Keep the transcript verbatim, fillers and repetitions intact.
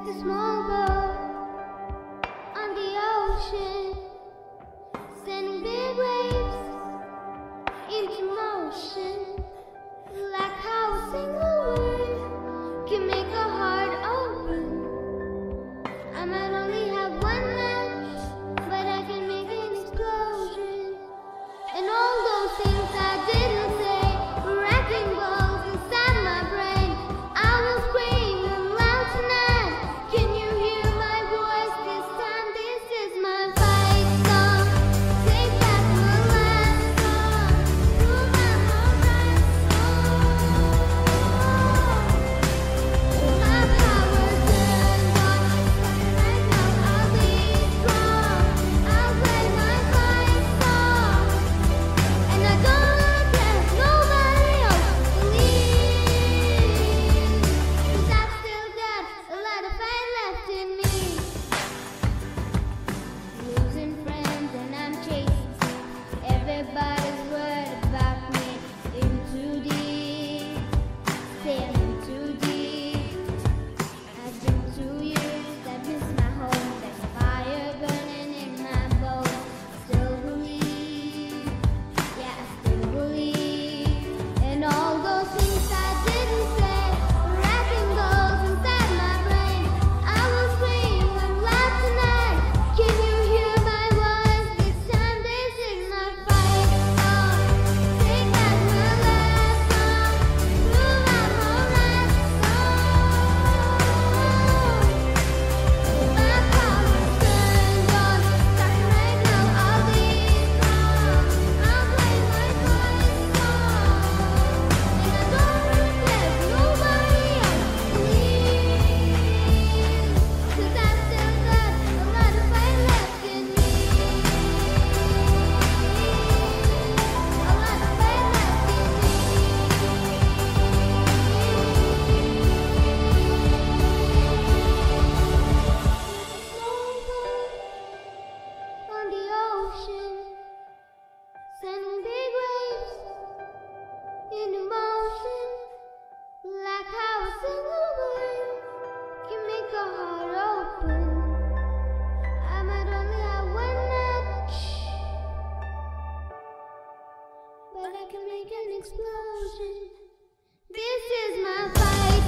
like a small boat on the ocean, sending big waves into motion, like how a single word can make a heart open. I might only have one match, but I can make an explosion. And all those things I didn't say were wrecking balls inside my brain. I will scream them loud tonight. Can you hear my voice this time? This is my fight song. Take back my last song. Prove I'm alright. Oh, my power turned on. Right now I'll be strong. I'll play my fight song. And I don't care if nobody else believes, 'cause I've still got a lot of fight left in me. Losing friends and I'm chasing sleep. Everybody's worried about me. In too deep, staying too deep. I've been two years, I miss my home. There's a fire burning in my bones. Still believe. Yeah, I still believe. And all those things I didn't say were wrecking balls inside my brain. I will scream them loud tonight. Can you hear my voice this time? This is my fight song. Take back my last song. Prove I'm alright. Oh, my power's turned on. Starting right now, I'll be strong. I'll play my fight song. And I don't care if nobody else believes, 'cause I've still got a lot of fight left in me. A lot of fight left in me. Small boat on the ocean, sending big waves into motion, like how a single word can make a heart open. I might only have one match, but I can make an explosion. This is my fight